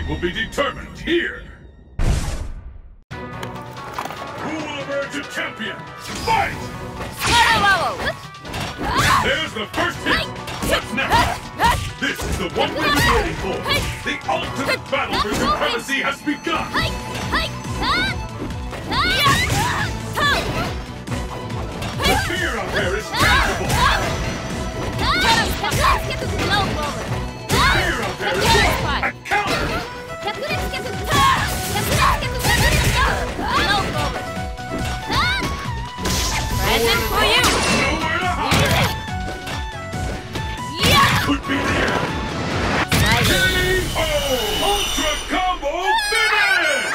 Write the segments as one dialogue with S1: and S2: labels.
S1: will be determined here. Who will emerge a champion? Fight! There's the first hit. What's next? This is the one we've been waiting for. The ultimate battle for supremacy has begun. The fear out there is tangible. The fear out there is a counter.
S2: Present for you.
S1: Nowhere to hide. Could be the end. K.O. Ultra Combo Finish!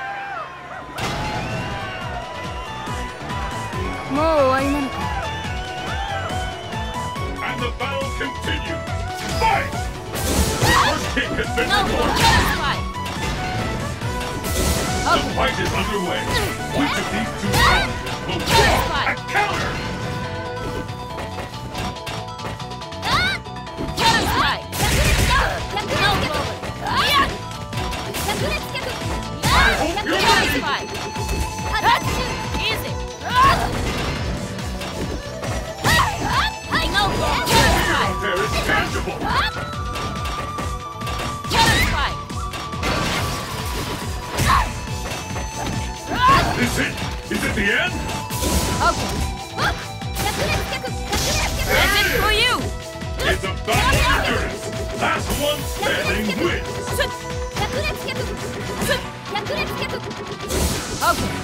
S1: And the battle continues. Fight! The first kick has been recorded. The fight is underway. Which of these two will draw a counter? I hope you're ready.
S2: Easy.
S1: Fear out there is tangible. Is it the end?
S2: Present for you.
S1: It's a battle of endurance. Last one standing wins.
S2: Okay.